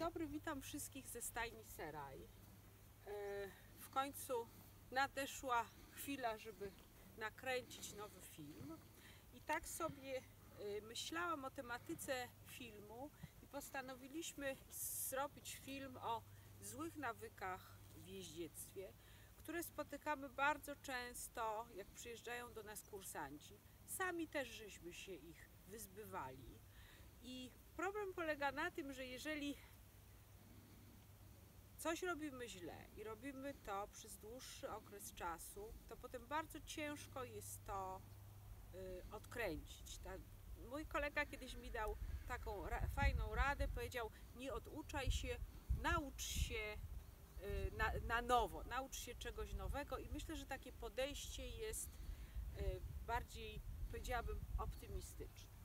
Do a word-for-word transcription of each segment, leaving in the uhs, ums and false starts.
dobry, witam wszystkich ze stajni Seraj. W końcu nadeszła chwila, żeby nakręcić nowy film. I tak sobie myślałam o tematyce filmu i postanowiliśmy zrobić film o złych nawykach w jeździectwie, które spotykamy bardzo często, jak przyjeżdżają do nas kursanci. Sami też żeśmy się ich wyzbywali. I problem polega na tym, że jeżeli coś robimy źle i robimy to przez dłuższy okres czasu, to potem bardzo ciężko jest to y, odkręcić. Ta, mój kolega kiedyś mi dał taką ra, fajną radę, powiedział: nie oduczaj się, naucz się y, na, na nowo, naucz się czegoś nowego. I myślę, że takie podejście jest y, bardziej, powiedziałabym, optymistyczne.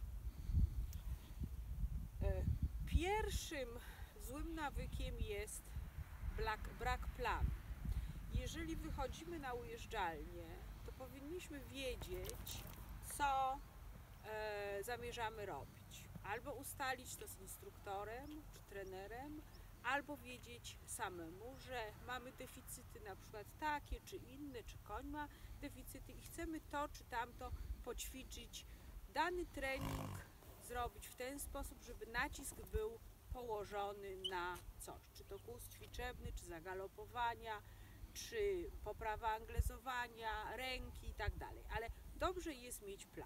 Pierwszym złym nawykiem jest brak, brak planu. Jeżeli wychodzimy na ujeżdżalnię, to powinniśmy wiedzieć, co e, zamierzamy robić. Albo ustalić to z instruktorem czy trenerem, albo wiedzieć samemu, że mamy deficyty na przykład takie czy inne, czy koń ma deficyty i chcemy to czy tamto poćwiczyć. Dany trening zrobić w ten sposób, żeby nacisk był położony na coś, czy to kurs ćwiczebny, czy zagalopowania, czy poprawa anglezowania, ręki i tak dalej, ale dobrze jest mieć plan.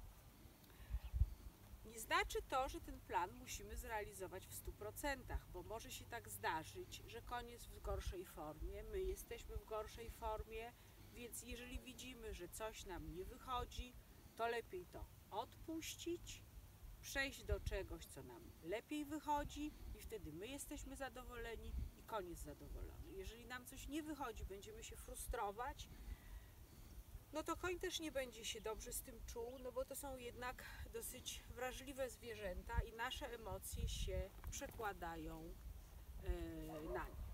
Nie znaczy to, że ten plan musimy zrealizować w stu procentach, bo może się tak zdarzyć, że koń jest w gorszej formie, my jesteśmy w gorszej formie, więc jeżeli widzimy, że coś nam nie wychodzi, to lepiej to odpuścić, przejść do czegoś, co nam lepiej wychodzi i wtedy my jesteśmy zadowoleni i koń jest zadowolony. Jeżeli nam coś nie wychodzi, będziemy się frustrować, no to koń też nie będzie się dobrze z tym czuł, no bo to są jednak dosyć wrażliwe zwierzęta i nasze emocje się przekładają na nie.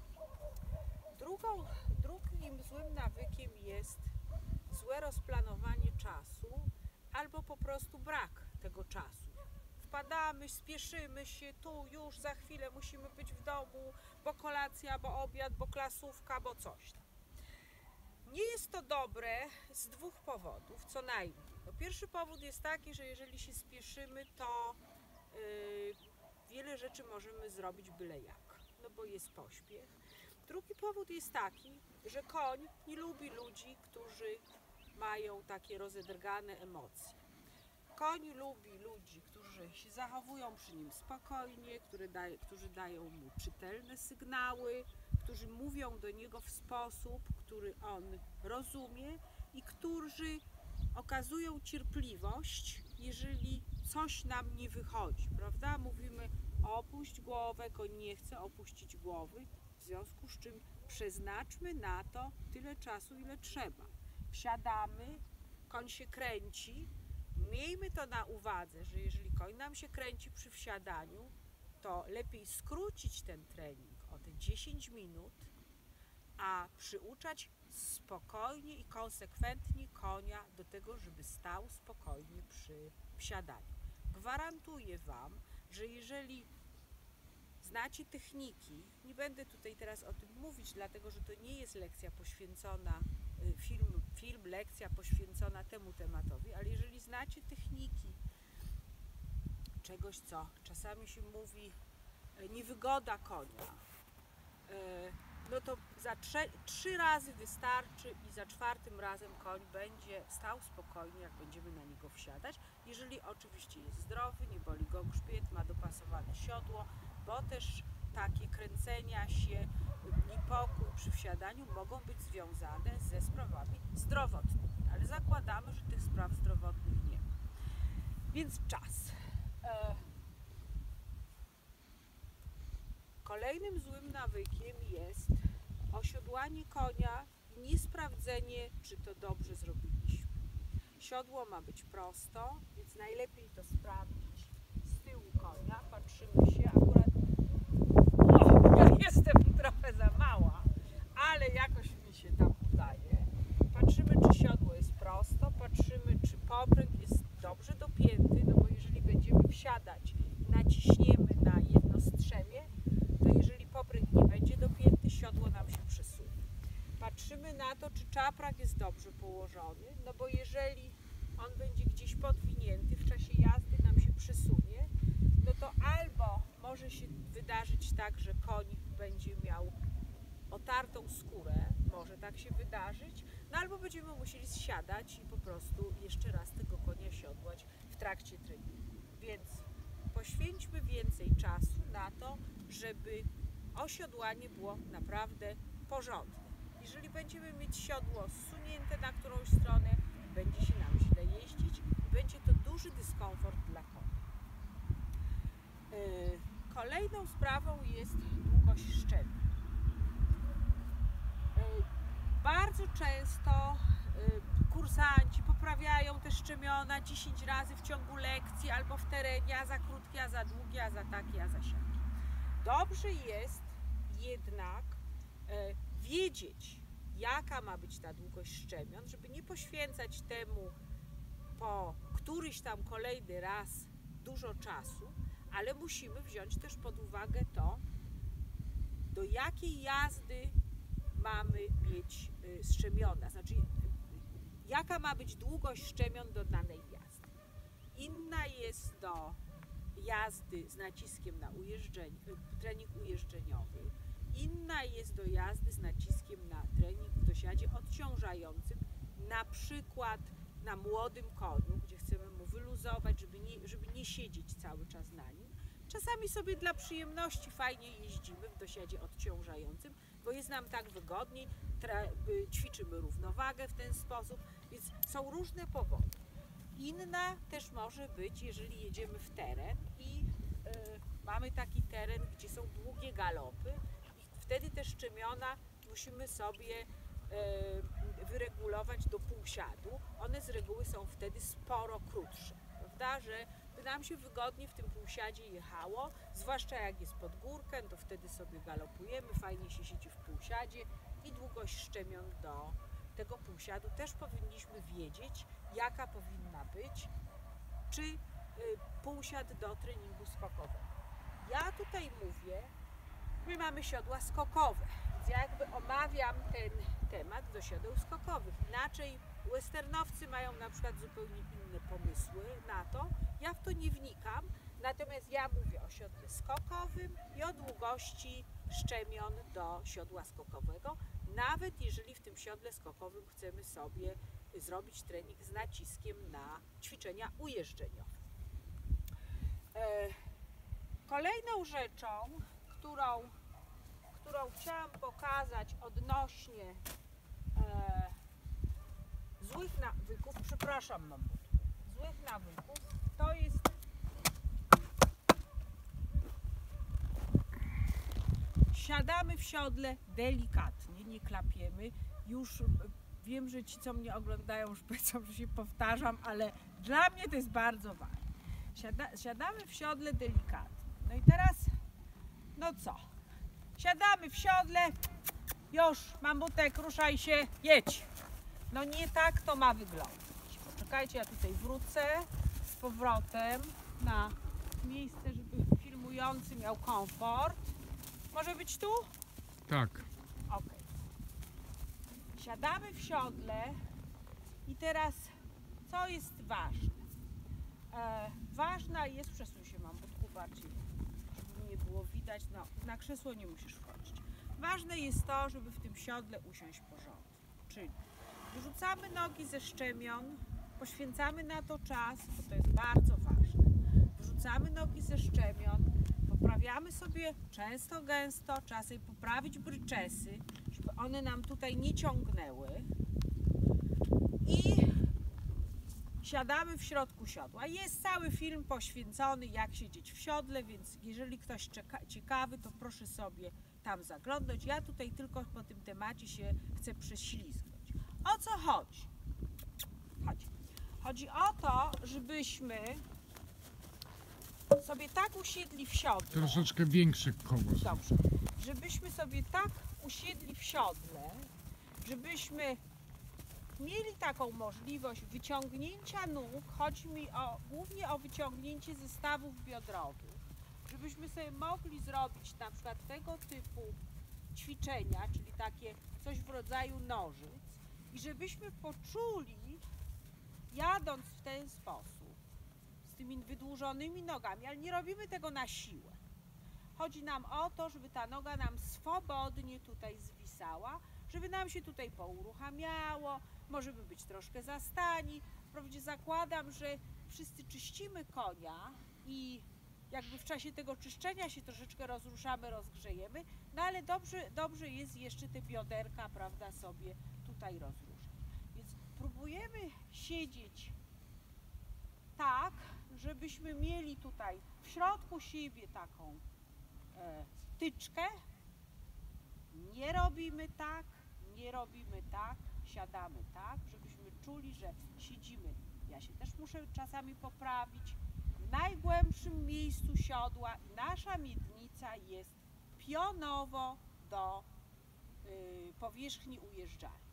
Drugą, drugim złym nawykiem jest złe rozplanowanie czasu albo po prostu brak tego czasu. Wpadamy, spieszymy się, tu już za chwilę musimy być w domu, bo kolacja, bo obiad, bo klasówka, bo coś tam. Nie jest to dobre z dwóch powodów, co najmniej. No, pierwszy powód jest taki, że jeżeli się spieszymy, to yy, wiele rzeczy możemy zrobić byle jak, no bo jest pośpiech. Drugi powód jest taki, że koń nie lubi ludzi, którzy mają takie rozedrgane emocje. Koń lubi ludzi, którzy się zachowują przy nim spokojnie, którzy, daje, którzy dają mu czytelne sygnały, którzy mówią do niego w sposób, który on rozumie i którzy okazują cierpliwość, jeżeli coś nam nie wychodzi, prawda? Mówimy: opuść głowę, koń nie chce opuścić głowy, w związku z czym przeznaczmy na to tyle czasu, ile trzeba. Wsiadamy, koń się kręci. Miejmy to na uwadze, że jeżeli koń nam się kręci przy wsiadaniu, to lepiej skrócić ten trening o te dziesięć minut, a przyuczać spokojnie i konsekwentnie konia do tego, żeby stał spokojnie przy wsiadaniu. Gwarantuję Wam, że jeżeli znacie techniki, nie będę tutaj teraz o tym mówić, dlatego że to nie jest lekcja poświęcona, film, film lekcja poświęcona temu tematowi, ale jeżeli znacie techniki czegoś, co czasami się mówi niewygoda konia, no to za trzy, trzy razy wystarczy i za czwartym razem koń będzie stał spokojnie, jak będziemy na niego wsiadać, jeżeli oczywiście jest zdrowy, nie boli go grzbiet, ma dopasowane siodło, bo też takie kręcenia się, niepokój przy wsiadaniu mogą być związane ze sprawami zdrowotnymi, ale zakładamy, że tych spraw zdrowotnych nie ma. Więc czas. Kolejnym złym nawykiem jest osiodłanie konia i niesprawdzenie, czy to dobrze zrobiliśmy. Siodło ma być prosto, więc najlepiej to sprawdzić z tyłu konia. Patrzymy się, akurat o, ja jestem trochę za mała, ale jakoś mi się tam udaje. Patrzymy, czy siodło jest prosto, patrzymy, czy popręg jest dobrze dopięty, no bo jeżeli będziemy wsiadać, naciśniemy na jedno strzemię, na to, czy czaprak jest dobrze położony, no bo jeżeli on będzie gdzieś podwinięty, w czasie jazdy nam się przysunie, no to albo może się wydarzyć tak, że koń będzie miał otartą skórę, może tak się wydarzyć, no albo będziemy musieli zsiadać i po prostu jeszcze raz tego konia siodłać w trakcie treningu. Więc poświęćmy więcej czasu na to, żeby osiodłanie było naprawdę porządne. Jeżeli będziemy mieć siodło zsunięte na którąś stronę, będzie się nam źle jeździć i będzie to duży dyskomfort dla konia. Kolejną sprawą jest długość szczepień. Bardzo często kursanci poprawiają te szczemiona dziesięć razy w ciągu lekcji albo w terenie, a za krótkie, a za długie, a za takie, a za siakie. Dobrze jest jednak wiedzieć, jaka ma być ta długość szczemion, żeby nie poświęcać temu po któryś tam kolejny raz dużo czasu, ale musimy wziąć też pod uwagę to, do jakiej jazdy mamy mieć szczemiona, znaczy jaka ma być długość szczemion do danej jazdy. Inna jest do jazdy z naciskiem na ujeżdżenie, trening ujeżdżeniowy, inna jest do jazdy z naciskiem na trening w dosiadzie odciążającym, na przykład na młodym koniu, gdzie chcemy mu wyluzować, żeby nie, żeby nie siedzieć cały czas na nim. Czasami sobie dla przyjemności fajnie jeździmy w dosiadzie odciążającym, bo jest nam tak wygodniej, ćwiczymy równowagę w ten sposób, więc są różne powody. Inna też może być, jeżeli jedziemy w teren i y, mamy taki teren, gdzie są długie galopy i wtedy te szczemiona musimy sobie y, wyregulować do półsiadu. One z reguły są wtedy sporo krótsze, prawda, że by nam się wygodnie w tym półsiadzie jechało, zwłaszcza jak jest pod górkę, to wtedy sobie galopujemy, fajnie się siedzi w półsiadzie i długość szczemion do tego półsiadu też powinniśmy wiedzieć, jaka powinna być, czy y, półsiad do treningu skokowego. Ja tutaj mówię, my mamy siodła skokowe, więc ja jakby omawiam ten temat do siodeł skokowych. Inaczej westernowcy mają na przykład zupełnie inne pomysły na to, ja w to nie wnikam, natomiast ja mówię o siodle skokowym i o długości szczemion do siodła skokowego, nawet jeżeli w tym siodle skokowym chcemy sobie zrobić trening z naciskiem na ćwiczenia ujeżdżeniowe. Kolejną rzeczą, którą, którą chciałam pokazać odnośnie e, złych nawyków, przepraszam mam złych nawyków, to jest siadamy w siodle delikatnie, nie klapiemy. Już wiem, że ci, co mnie oglądają, już powiedzą, że się powtarzam, ale dla mnie to jest bardzo ważne. Siada, siadamy w siodle delikatnie. No i teraz, no co? Siadamy w siodle, już, mamutek, ruszaj się, jedź. No nie tak to ma wyglądać. Poczekajcie, ja tutaj wrócę z powrotem na miejsce, żeby filmujący miał komfort. Może być tu? Tak. Ok. Siadamy w siodle i teraz co jest ważne? E, ważna jest, przesuń się mam budku bardziej, żeby nie było widać, no na krzesło nie musisz wchodzić. Ważne jest to, żeby w tym siodle usiąść porządnie, czyli wyrzucamy nogi ze szczemion, poświęcamy na to czas, bo to jest bardzo ważne. Wyrzucamy nogi ze szczemion, poprawiamy sobie często, gęsto, trzeba sobie poprawić bryczesy, żeby one nam tutaj nie ciągnęły i siadamy w środku siodła. Jest cały film poświęcony, jak siedzieć w siodle, więc jeżeli ktoś czeka, ciekawy, to proszę sobie tam zaglądać. Ja tutaj tylko po tym temacie się chcę prześlizgnąć. O co chodzi? Chodzi. Chodzi o to, żebyśmy sobie tak usiedli w siodle. Troszeczkę większe koło. Dobrze. Żebyśmy sobie tak usiedli w siodle, żebyśmy mieli taką możliwość wyciągnięcia nóg, chodzi mi o, głównie o wyciągnięcie zestawów biodrowych, żebyśmy sobie mogli zrobić na przykład tego typu ćwiczenia, czyli takie coś w rodzaju nożyc i żebyśmy poczuli, jadąc w ten sposób, z tymi wydłużonymi nogami, ale nie robimy tego na siłę. Chodzi nam o to, żeby ta noga nam swobodnie tutaj zwisała, żeby nam się tutaj pouruchamiało, możemy być troszkę zastani. Wprawdzie zakładam, że wszyscy czyścimy konia i jakby w czasie tego czyszczenia się troszeczkę rozruszamy, rozgrzejemy, no ale dobrze, dobrze jest jeszcze te bioderka, prawda, sobie tutaj rozruszać. Więc próbujemy siedzieć tak, żebyśmy mieli tutaj w środku siebie taką e, tyczkę. Nie robimy tak, nie robimy tak, siadamy tak, żebyśmy czuli, że siedzimy. Ja się też muszę czasami poprawić. W najgłębszym miejscu siodła i nasza miednica jest pionowo do y, powierzchni ujeżdżalni.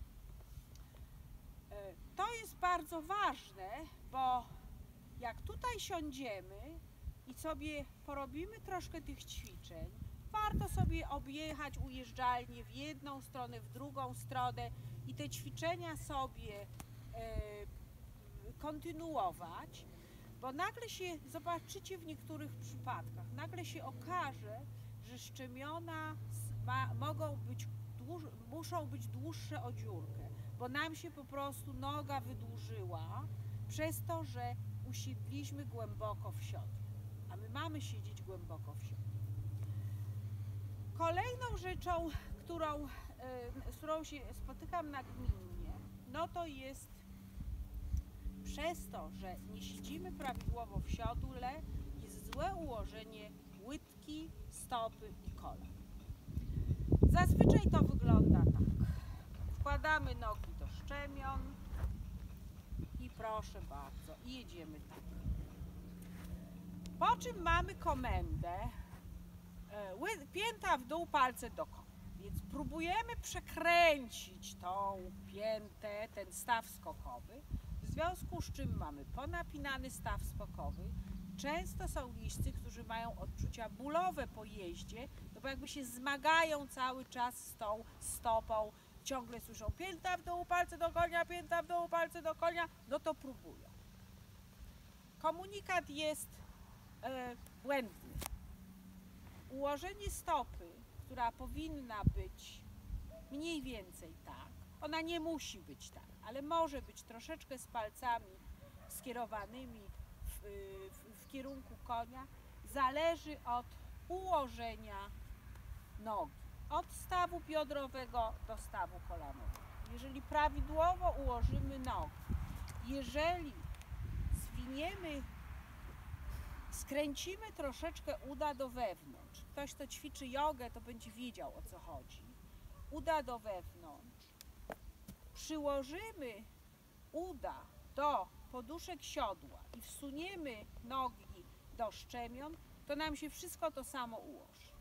Y, to jest bardzo ważne, bo jak tutaj siądziemy i sobie porobimy troszkę tych ćwiczeń, warto sobie objechać ujeżdżalnię w jedną stronę, w drugą stronę i te ćwiczenia sobie y, kontynuować. Bo nagle się, zobaczycie w niektórych przypadkach, nagle się okaże, że szczemiona ma, mogą być, dłuż, muszą być dłuższe o dziurkę, bo nam się po prostu noga wydłużyła przez to, że usiedliśmy głęboko w siodle, a my mamy siedzieć głęboko w siodle. Kolejną rzeczą, którą, z którą się spotykam nagminnie, no to jest przez to, że nie siedzimy prawidłowo w siodle, jest złe ułożenie łydki, stopy i kolan. Zazwyczaj to wygląda tak. Wkładamy nogi do szczemion i proszę bardzo, i jedziemy tak. Po czym mamy komendę pięta w dół, palce do kolan. Więc próbujemy przekręcić tą piętę, ten staw skokowy, w związku z czym mamy ponapinany staw skokowy. Często są liścy, którzy mają odczucia bólowe po jeździe, no bo jakby się zmagają cały czas z tą stopą, ciągle słyszą pięta w dół, palce do konia, pięta w dół, palce do konia, no to próbują. Komunikat jest e, błędny. Ułożenie stopy, która powinna być mniej więcej tak, ona nie musi być tak, ale może być troszeczkę z palcami skierowanymi w, w, w kierunku konia, zależy od ułożenia nogi, od stawu biodrowego do stawu kolanowego. Jeżeli prawidłowo ułożymy nogi, jeżeli zwiniemy, skręcimy troszeczkę uda do wewnątrz, ktoś, kto ćwiczy jogę, to będzie wiedział, o co chodzi, uda do wewnątrz, przyłożymy uda do poduszek siodła i wsuniemy nogi do szczemion, to nam się wszystko to samo ułoży.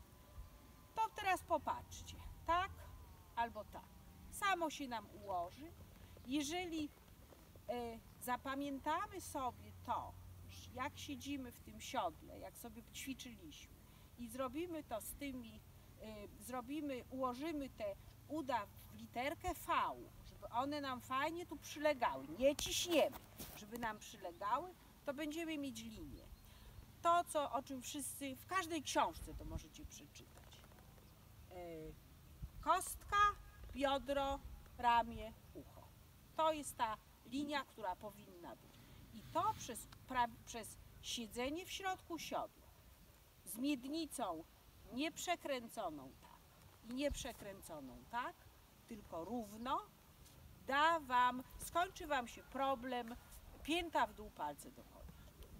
To teraz popatrzcie, tak albo tak. Samo się nam ułoży. Jeżeli y, zapamiętamy sobie to, jak siedzimy w tym siodle, jak sobie ćwiczyliśmy i zrobimy to z tymi, y, zrobimy, ułożymy te uda w literkę V, żeby one nam fajnie tu przylegały, nie ciśniemy, żeby nam przylegały, to będziemy mieć linię. To, co, o czym wszyscy, w każdej książce to możecie przeczytać. Yy, kostka, biodro, ramię, ucho. To jest ta linia, która powinna być. I to przez, pra, przez siedzenie w środku siodła, z miednicą nieprzekręconą tak i nieprzekręconą tak, tylko równo, da wam, skończy wam się problem pięta w dół, palce do konia.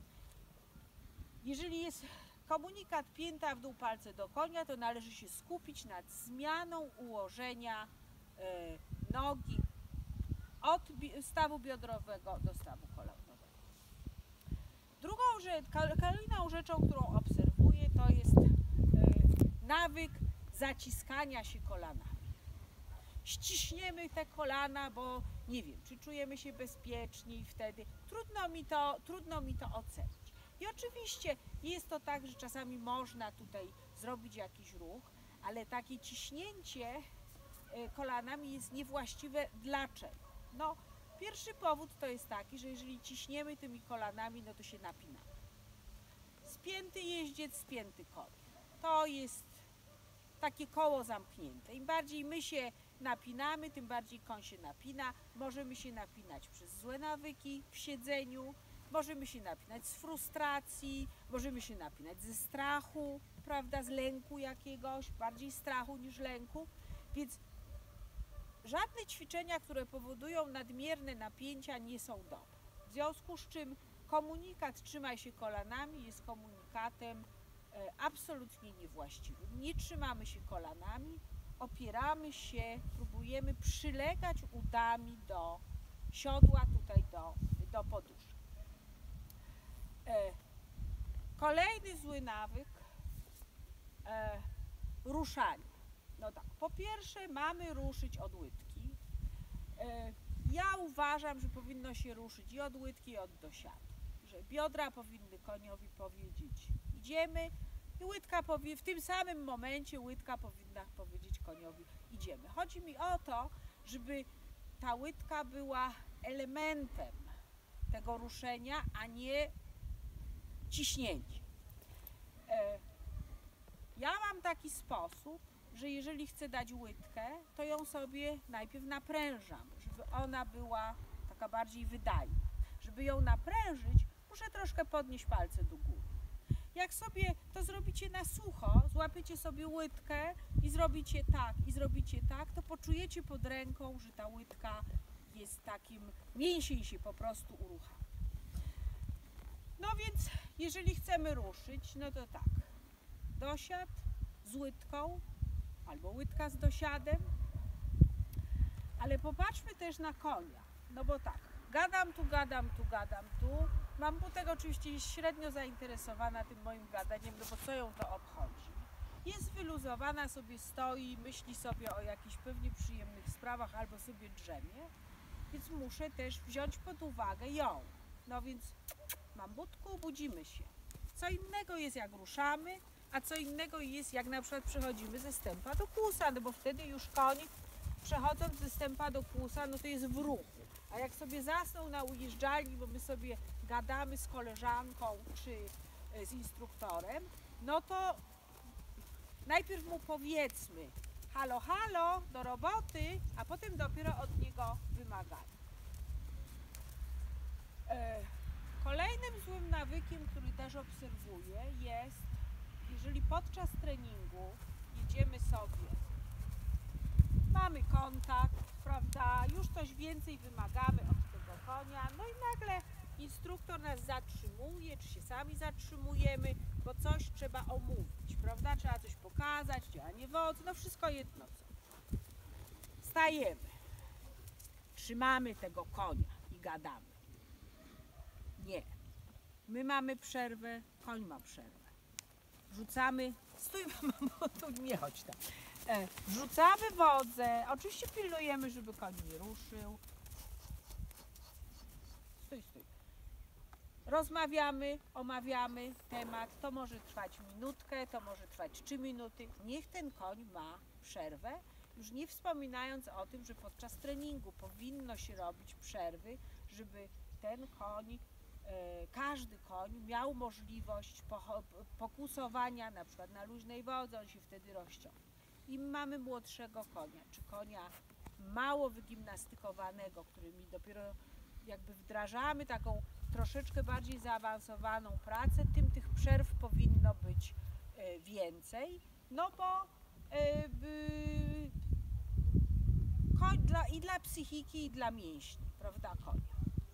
Jeżeli jest komunikat pięta w dół, palce do konia, to należy się skupić nad zmianą ułożenia y, nogi od stawu biodrowego do stawu kolanowego. Drugą rzecz, kolejną rzeczą, którą obserwuję, to jest y, nawyk zaciskania się kolanami. Ściśniemy te kolana, bo nie wiem, czy czujemy się bezpieczniej wtedy. Trudno mi to, trudno mi to ocenić. I oczywiście jest to tak, że czasami można tutaj zrobić jakiś ruch, ale takie ciśnięcie kolanami jest niewłaściwe. Dlaczego? No, pierwszy powód to jest taki, że jeżeli ciśniemy tymi kolanami, no to się napinamy. Spięty jeździec, spięty koń. To jest takie koło zamknięte. Im bardziej my się napinamy, tym bardziej koń się napina. Możemy się napinać przez złe nawyki w siedzeniu, możemy się napinać z frustracji, możemy się napinać ze strachu, prawda, z lęku jakiegoś, bardziej strachu niż lęku. Więc żadne ćwiczenia, które powodują nadmierne napięcia, nie są dobre. W związku z czym komunikat "trzymaj się kolanami" jest komunikatem e, absolutnie niewłaściwym. Nie trzymamy się kolanami, opieramy się, próbujemy przylegać udami do siodła, tutaj do, do poduszek. E, kolejny zły nawyk, e, ruszanie. No tak, po pierwsze mamy ruszyć od łydki. E, ja uważam, że powinno się ruszyć i od łydki, i od dosiadu. Że biodra powinny koniowi powiedzieć idziemy i łydka powie, w tym samym momencie łydka powinna powiedzieć koniowi idziemy. Chodzi mi o to, żeby ta łydka była elementem tego ruszenia, a nie ciśnięciem. E, ja mam taki sposób, że jeżeli chcę dać łydkę, to ją sobie najpierw naprężam, żeby ona była taka bardziej wydajna. Żeby ją naprężyć, muszę troszkę podnieść palce do góry. Jak sobie to zrobicie na sucho, złapiecie sobie łydkę i zrobicie tak, i zrobicie tak, to poczujecie pod ręką, że ta łydka jest takim, mięsień się po prostu uruchamia. No więc, jeżeli chcemy ruszyć, no to tak, dosiad z łydką, albo łydka z dosiadem, ale popatrzmy też na konia, no bo tak, gadam tu, gadam tu, gadam tu, mam Butek oczywiście jest średnio zainteresowana tym moim gadaniem, no bo co ją to obchodzi. Jest wyluzowana, sobie stoi, myśli sobie o jakichś pewnie przyjemnych sprawach albo sobie drzemie, więc muszę też wziąć pod uwagę ją. No więc, mam Butku, budzimy się. Co innego jest jak ruszamy, a co innego jest jak na przykład przechodzimy ze stępa do kłusa, no bo wtedy już koń, przechodząc ze stępa do kłusa, no to jest w ruchu. A jak sobie zasnął na ujeżdżalni, bo my sobie gadamy z koleżanką czy z instruktorem, no to najpierw mu powiedzmy halo, halo, do roboty, a potem dopiero od niego wymagamy. E, kolejnym złym nawykiem, który też obserwuję, jest, jeżeli podczas treningu jedziemy sobie, mamy kontakt, prawda, już coś więcej wymagamy od tego konia, no i nagle instruktor nas zatrzymuje, czy się sami zatrzymujemy, bo coś trzeba omówić, prawda, trzeba coś pokazać, działanie wodzu, no wszystko jedno co. Stajemy, trzymamy tego konia i gadamy. Nie. My mamy przerwę, koń ma przerwę. Wrzucamy, stój mamo, tu nie chodź tam. E, wrzucamy wodzę, oczywiście pilnujemy, żeby koń nie ruszył. Stój, stój. Rozmawiamy, omawiamy temat, to może trwać minutkę, to może trwać trzy minuty. Niech ten koń ma przerwę, już nie wspominając o tym, że podczas treningu powinno się robić przerwy, żeby ten koń, e, każdy koń miał możliwość pokusowania, na przykład na luźnej wodze, on się wtedy rozciągnie. Im mamy młodszego konia, czy konia mało wygimnastykowanego, którymi dopiero jakby wdrażamy taką troszeczkę bardziej zaawansowaną pracę, tym tych przerw powinno być e, więcej, no bo e, by, koń dla, i dla psychiki, i dla mięśni, prawda, konia.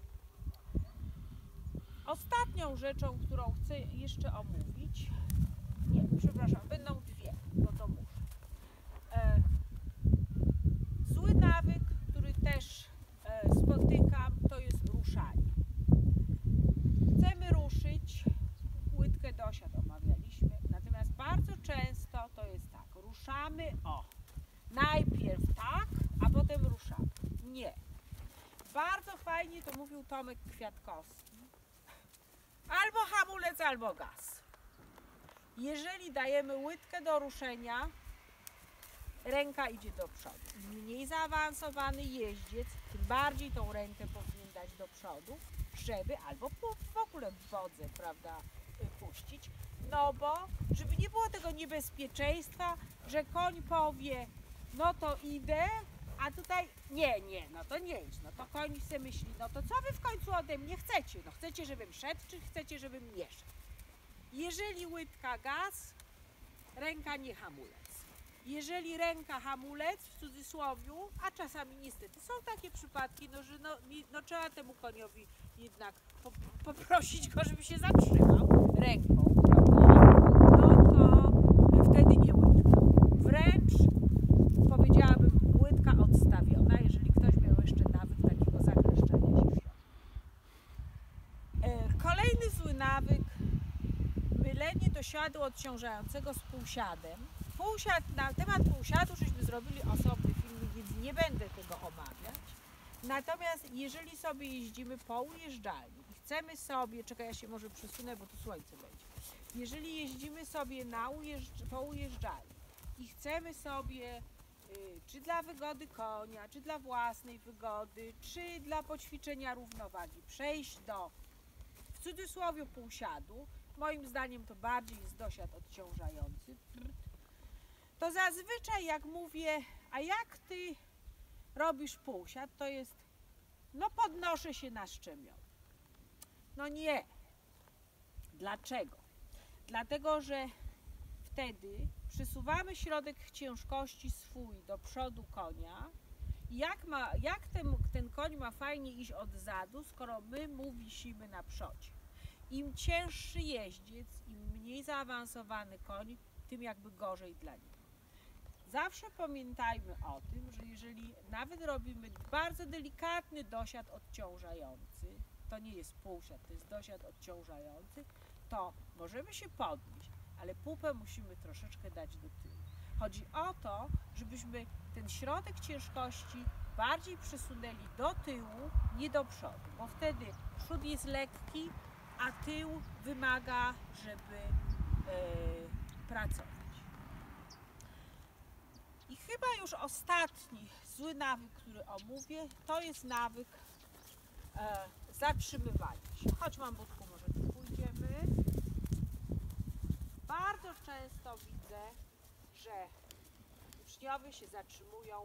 Ostatnią rzeczą, którą chcę jeszcze omówić, nie, przepraszam, będą dwie, bo to muszę. E, zły nawyk, który też e, spotykam, to jest ruszanie. Chcemy ruszyć, łydkę dosiad omawialiśmy, natomiast bardzo często to jest tak, ruszamy, o, najpierw tak, a potem ruszamy. Nie. Bardzo fajnie to mówił Tomek Kwiatkowski. Albo hamulec, albo gaz. Jeżeli dajemy łydkę do ruszenia, ręka idzie do przodu. Im mniej zaawansowany jeździec, tym bardziej tą rękę powinien dać do przodu, żeby albo w ogóle w wodze, prawda, puścić. No bo, żeby nie było tego niebezpieczeństwa, że koń powie, no to idę, a tutaj nie, nie, no to nie idź. No to koń sobie myśli, no to co wy w końcu ode mnie chcecie? No chcecie, żebym szedł, czy chcecie, żebym nie szedł? Jeżeli łydka gaz, ręka nie hamulec. Jeżeli ręka hamulec, w cudzysłowiu, a czasami niestety są takie przypadki, no, że no, no, trzeba temu koniowi jednak po, poprosić go, żeby się zatrzymał ręką, prawda? No to wtedy nie łydka. Wręcz powiedziałabym łydka odstawiona, jeżeli ktoś miał jeszcze nawyk takiego zakleszczenia się w środku. Kolejny zły nawyk, mylenie dosiadu odciążającego z półsiadem. Półsiad, na temat półsiadu żeśmy zrobili osobny film, więc nie będę tego omawiać. Natomiast jeżeli sobie jeździmy po ujeżdżalni i chcemy sobie, czekaj, ja się może przesunę, bo tu słońce będzie. Jeżeli jeździmy sobie na ujeżdż, po ujeżdżalni i chcemy sobie, y, czy dla wygody konia, czy dla własnej wygody, czy dla poćwiczenia równowagi, przejść do, w cudzysłowie, półsiadu, moim zdaniem to bardziej jest dosiad odciążający, to zazwyczaj jak mówię, a jak ty robisz półsiad, to jest, no podnoszę się na szczemion. No nie. Dlaczego? Dlatego, że wtedy przesuwamy środek ciężkości swój do przodu konia. Jak, ma, jak ten, ten koń ma fajnie iść od zadu, skoro my mu wisimy na przodzie? Im cięższy jeździec, im mniej zaawansowany koń, tym jakby gorzej dla niego. Zawsze pamiętajmy o tym, że jeżeli nawet robimy bardzo delikatny dosiad odciążający, to nie jest półsiad, to jest dosiad odciążający, to możemy się podnieść, ale pupę musimy troszeczkę dać do tyłu. Chodzi o to, żebyśmy ten środek ciężkości bardziej przesunęli do tyłu, nie do przodu, bo wtedy przód jest lekki, a tył wymaga, żeby yy, pracować. I chyba już ostatni zły nawyk, który omówię, to jest nawyk e, zatrzymywania się. Chodź, Mambutku, może tu pójdziemy. Bardzo często widzę, że uczniowie się zatrzymują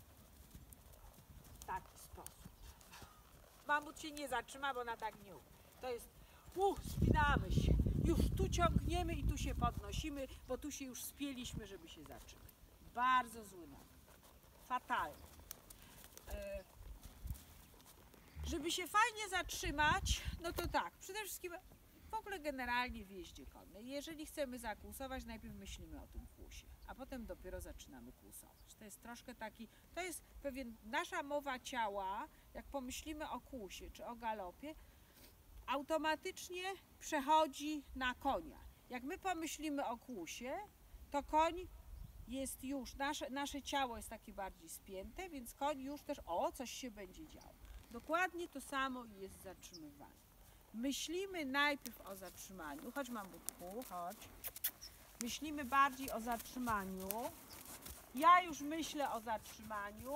w taki sposób. Mambut się nie zatrzyma, bo ona tak nie umie. To jest, uch, spinamy się, już tu ciągniemy i tu się podnosimy, bo tu się już spieliśmy, żeby się zatrzymać. Bardzo zły nawyk. Fatalny. E, żeby się fajnie zatrzymać, no to tak, przede wszystkim w ogóle generalnie w jeździe konnej, jeżeli chcemy zakłusować, najpierw myślimy o tym kłusie, a potem dopiero zaczynamy kłusować. To jest troszkę taki, to jest pewien, nasza mowa ciała, jak pomyślimy o kłusie czy o galopie, automatycznie przechodzi na konia. Jak my pomyślimy o kłusie, to koń jest już, nasze, nasze ciało jest takie bardziej spięte, więc koń już też, o, coś się będzie działo. Dokładnie to samo jest z zatrzymywaniem. Myślimy najpierw o zatrzymaniu, chodź Mambutku, chodź. Myślimy bardziej o zatrzymaniu. Ja już myślę o zatrzymaniu.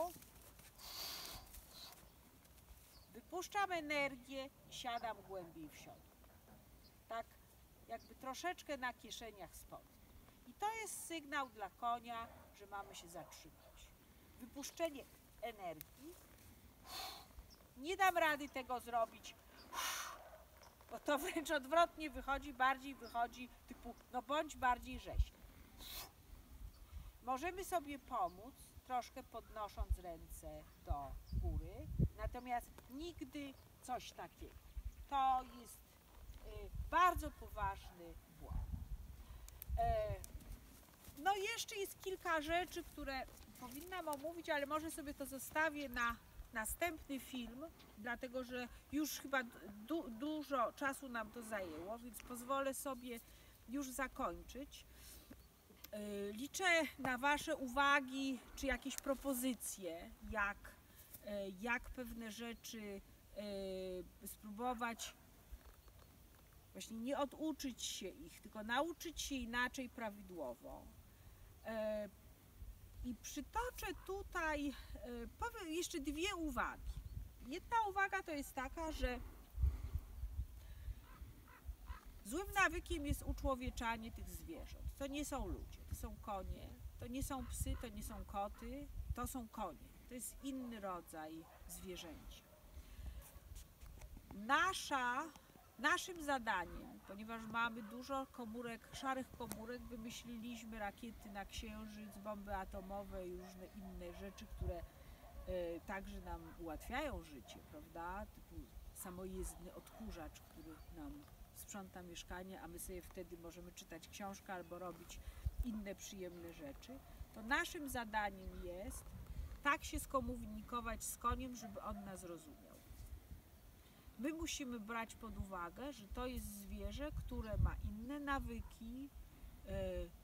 Wypuszczam energię i siadam głębiej w środku. Tak jakby troszeczkę na kieszeniach spodni. I to jest sygnał dla konia, że mamy się zatrzymać. Wypuszczenie energii. Nie dam rady tego zrobić, bo to wręcz odwrotnie wychodzi, bardziej wychodzi typu, no bądź bardziej rzeźny. Możemy sobie pomóc, troszkę podnosząc ręce do góry, natomiast nigdy coś takiego. To jest y, bardzo poważny błąd. E, no jeszcze jest kilka rzeczy, które powinnam omówić, ale może sobie to zostawię na następny film, dlatego że już chyba du dużo czasu nam to zajęło, więc pozwolę sobie już zakończyć. Yy, liczę na Wasze uwagi, czy jakieś propozycje, jak, yy, jak pewne rzeczy yy, spróbować właśnie nie oduczyć się ich, tylko nauczyć się inaczej prawidłowo. Yy, I przytoczę tutaj e, powiem jeszcze dwie uwagi. Jedna uwaga to jest taka, że złym nawykiem jest uczłowieczanie tych zwierząt. To nie są ludzie, to są konie, to nie są psy, to nie są koty, to są konie. To jest inny rodzaj zwierzęcia. Nasza, naszym zadaniem, ponieważ mamy dużo komórek, szarych komórek, wymyśliliśmy rakiety na Księżyc, bomby atomowe i różne inne rzeczy, które e, także nam ułatwiają życie, prawda? Typu samojezdny odkurzacz, który nam sprząta mieszkanie, a my sobie wtedy możemy czytać książkę albo robić inne przyjemne rzeczy. To naszym zadaniem jest tak się skomunikować z koniem, żeby on nas rozumiał. My musimy brać pod uwagę, że to jest zwierzę, które ma inne nawyki, yy,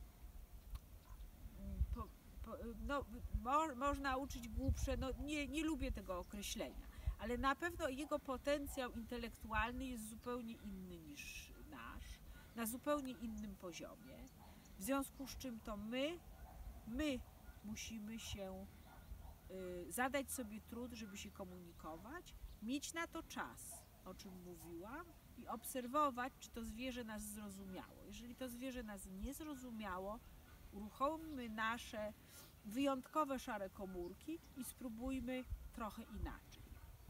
po, po, no, mo, można uczyć głupsze, no nie, nie lubię tego określenia, ale na pewno jego potencjał intelektualny jest zupełnie inny niż nasz, na zupełnie innym poziomie, w związku z czym to my, my musimy się y, zadać sobie trud, żeby się komunikować, mieć na to czas, o czym mówiłam, i obserwować, czy to zwierzę nas zrozumiało. Jeżeli to zwierzę nas nie zrozumiało, uruchommy nasze wyjątkowe szare komórki i spróbujmy trochę inaczej.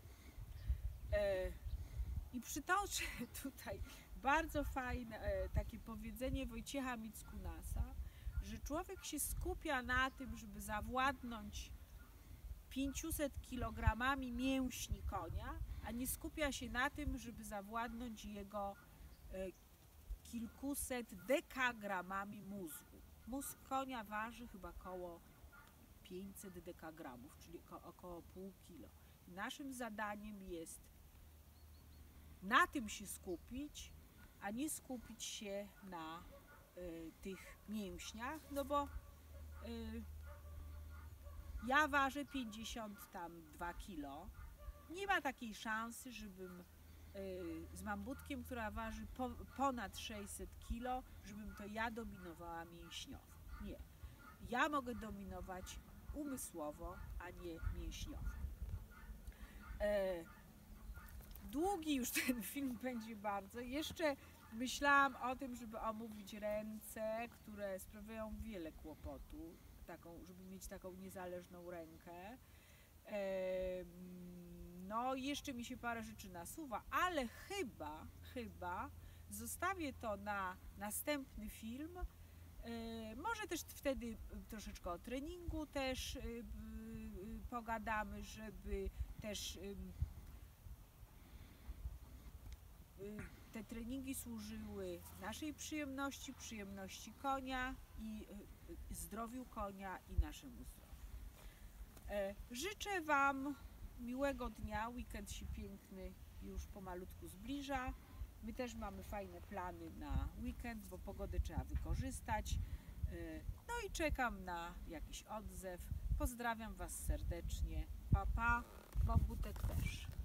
E, I przytoczę tutaj bardzo fajne e, takie powiedzenie Wojciecha Mickunasa, że człowiek się skupia na tym, żeby zawładnąć pięciuset kilogramami mięśni konia, a nie skupia się na tym, żeby zawładnąć jego e, kilkuset dekagramami mózgu. Mózg konia waży chyba około pięćset dekagramów, czyli około pół kilo. Naszym zadaniem jest na tym się skupić, a nie skupić się na y, tych mięśniach, no bo y, ja ważę pięćdziesiąt dwa kilo. Nie ma takiej szansy, żebym y, z mambutkiem, która waży po, ponad sześćset kilo, żebym to ja dominowała mięśniowo. Nie. Ja mogę dominować umysłowo, a nie mięśniowo. E, długi już ten film będzie bardzo. Jeszcze myślałam o tym, żeby omówić ręce, które sprawiają wiele kłopotu, taką, żeby mieć taką niezależną rękę. E, no jeszcze mi się parę rzeczy nasuwa, ale chyba, chyba zostawię to na następny film. E, może też wtedy troszeczkę o treningu też y, y, pogadamy, żeby też y, y, te treningi służyły naszej przyjemności, przyjemności konia i y, zdrowiu konia i naszemu zdrowiu. E, życzę Wam miłego dnia, weekend się piękny już pomalutku zbliża. My też mamy fajne plany na weekend, bo pogodę trzeba wykorzystać. No i czekam na jakiś odzew. Pozdrawiam Was serdecznie. Pa, pa. Mambutek też.